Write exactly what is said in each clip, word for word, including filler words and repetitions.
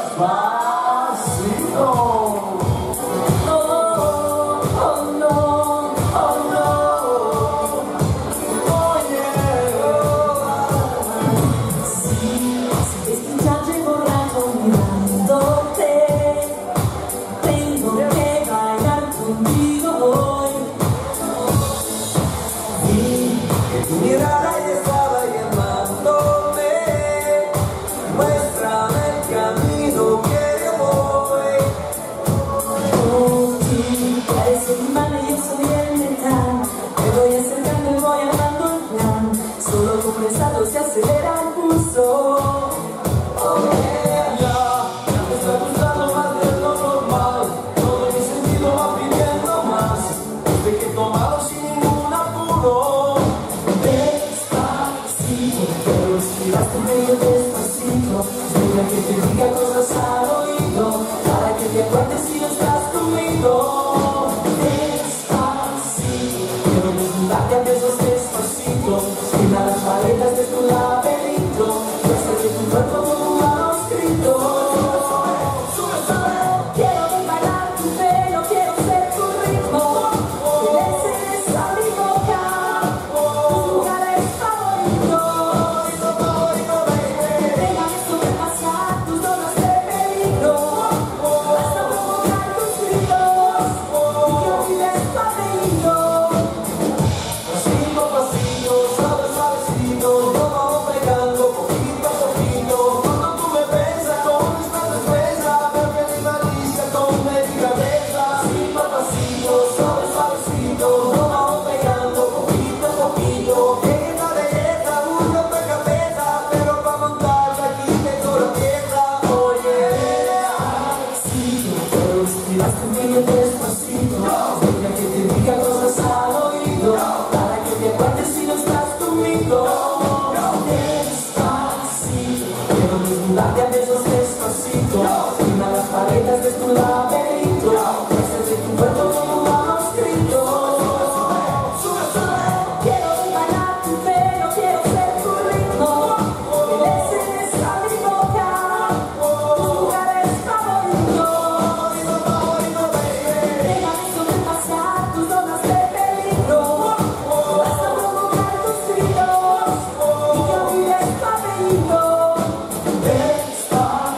Despacito. Tu mirada ya estaba llamándome, muéstrame el camino que yo voy. Oh, tú pareces humana y yo soy el metal. Me voy acercando y voy armando el plan. Solo con pensarlo se acelera el pulso. Oh yeah, ya, ya me está gustando más de lo normal. Todo mi sentido va pidiendo más, desde que he tomado sin ningún apuro. Pero respiraste medio despacito. Espera que te diga cosas al oído, para que te acuerdes si no estás conmigo. Despacito, quiero desnudarte a besos despacito. Esquina las paredes de tu laberinto, y hacer de tu cuerpo como un manuscrito. Quiero ver bailar tu pelo, quiero ser tu ritmo. Que beses a mi boca, tus lugares favoritos. Déjame sobrepasar tus zonas de peligro, hasta provocar tus gritos, y que olvides tu apellido. Pasito a pasito, suave, suavecito, nos vamos pegando poquito a poquito. Cuando tú me besas con esta destreza, veo que mi malicia con delicadeza. Pasito a pasito, suave, suavecito, nos vamos pegando poquito a poquito. En esta belleza busca otra cabeza, pero para montarla aquí tengo la pieza. Oye, Pero respiraste medio despacito. Deja que te diga cosas al oído, para que te acuerdes si no estás conmigo. Despacito, quiero desnudarte a besos despacito. Firma las paredes de tu laberinto, y hacer de tu cuerpo como un manuscrito. Quiero bailar tu pelo, quiero ser tu ritmo. Que beses a mi boca, tus lugares favoritos. Déjame sobrepasar tus zonas de peligro, hasta provocar tus gritos, y que olvides tu apellido. despacito.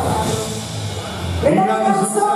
Venga, canzone.